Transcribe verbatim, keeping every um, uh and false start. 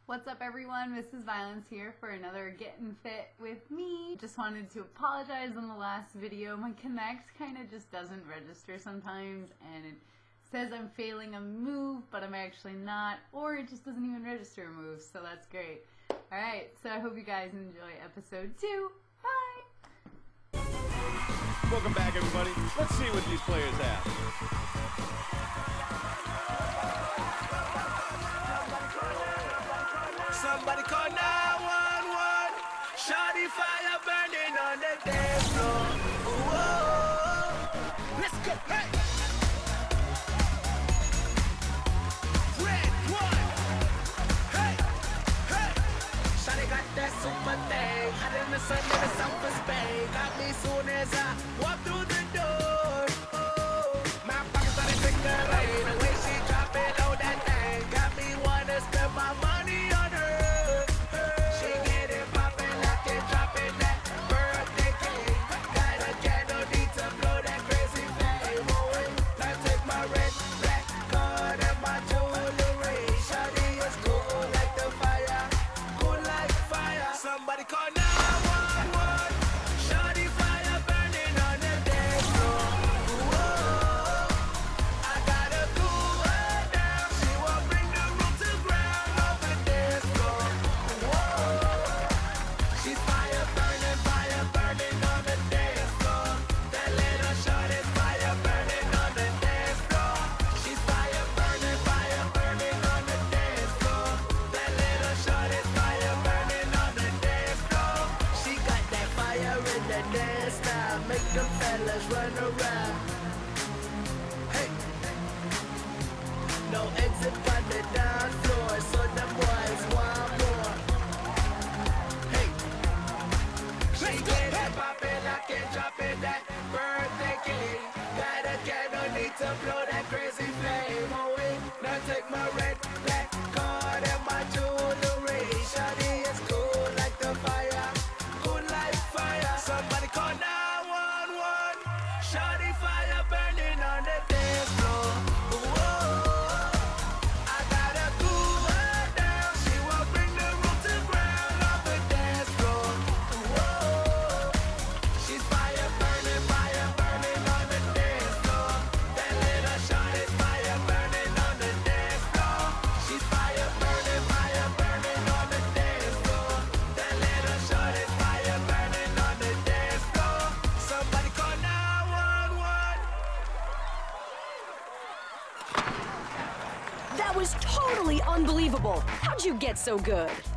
What's up everyone, MrsViolence here for another Gettin' Fit with me. Just wanted to apologize on the last video. My Connect kind of just doesn't register sometimes and it says I'm failing a move, but I'm actually not, or it just doesn't even register a move, so that's great. Alright, so I hope you guys enjoy episode two. Bye! Welcome back everybody. Let's see what these players have. Somebody call nine one one. Shawty fire burning on the dance floor. Whoa. Let's go. Hey. Red one. Hey. Hey. Shawty got that super thing. Hot in the sun in the south of Spain. Got me soon as I walk through the door. Oh. My pockets started tickling. The way she drop it on that thing got me wanna spend my money on her. Make them fellas run around. Hey, no exit on the down floor, so the boys want more. Hey, she get it poppin', I can drop it, that birthday cake. Got a candle, need to blow that crazy flame away. Now take my red, black card and my jewelry. Shawty is cool like the fire, cool like fire. Somebody call now. Shawty fire burning on the dance floor. Whoa, I gotta cool her down. She won't bring the room to ground on the dance floor. Whoa, she's fire burning, fire burning on the dance floor. That little shawty's fire burning on the dance floor. She's fire burning, fire burning on the dance floor. That little shawty's fire burning on the dance floor. Somebody call now. That was totally unbelievable. How'd you get so good?